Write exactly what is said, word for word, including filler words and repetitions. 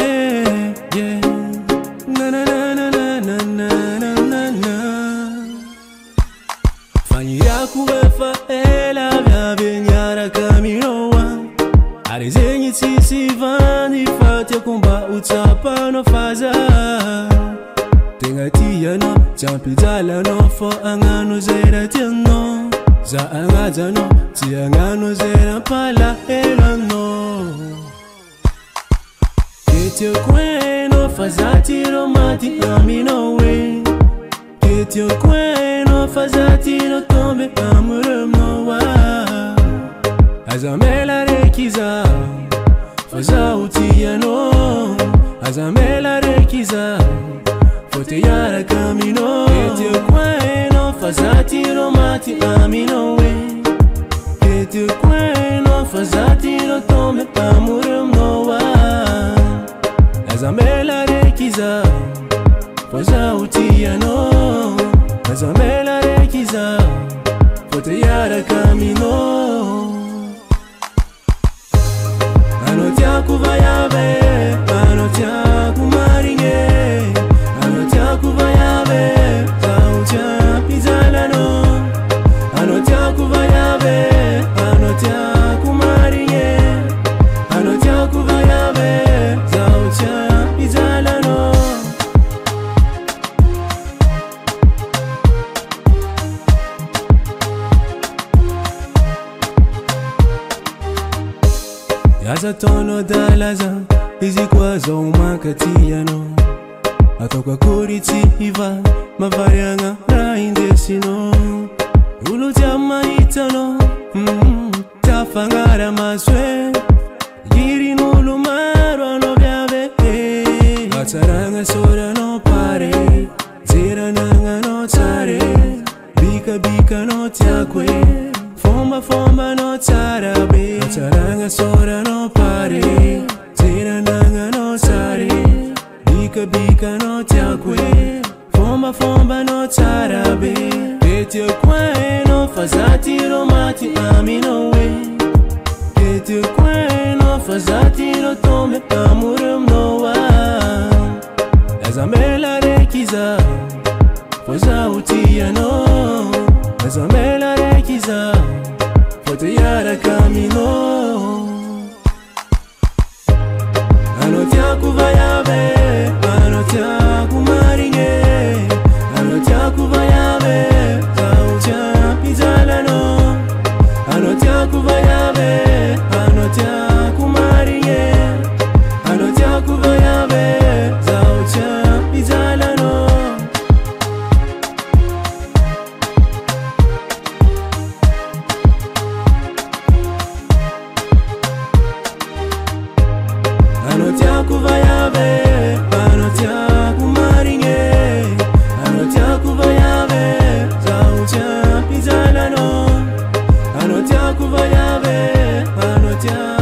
yeah. Na na na na na na na na na. Fanyira kuwefa ela vya benyara kaminowa. Arizenyi tisi vani fate kumba utapa no faza. Tenga tia no, champi dala no, fo angano zera tiano. Za angaza no, ti angano zera pala ela no. Ketio kweno, fazati romati amino we. Ketio kweno, fazati no tombe amurem no wa. Azamela rekiza, faza utiano. Azamela rekiza, fote yara camino. Ketio kweno, fazati romati amino we. Ketio kweno, fazati no tombe amurem no wa. Azamela rekiza, faza utiano. Azamela rekiza, fote yara camino. Anotia kuvayabe, anotia kumaringe. Anotia kuvayabe, sautia pizalano. Anotia kuvayabe, anotia kumaringe. Anotia kuvayabe, sautia pizalano. Yaza tono dalaza, izi kwazo umakatiyano. Atoka kuriti iva, mavarianga raindesino. Ulutia maitano, mm, tafangara maswe. Giri nulu marwa no biabe. Ataranga sora no pare, zira nanga no tare. Bika bika no tiakwe, fomba fomba no tarabe. Ataranga sora no pare, zira nanga no tare. Bika bika no tiakwe, fomba fomba no tarabe. Ketio kweno, fazati romati amino we. Ketio kweno, fazati no tombe amurem no wa. Azamela rekiza, faza utiano. Azamela rekiza, fote yara camino. Anotia kuvayabe, anotia kumaringe. Anotia kuvayabe, sautia pizalano. Anotia kuvayabe, anotia kumaringe. Anotia kuvayabe, sautia pizalano. Anotia kuvayabe, anotia kumaringe. Anotia kuvayabe, sautia pizalano. Anotia kuvayabe, anotia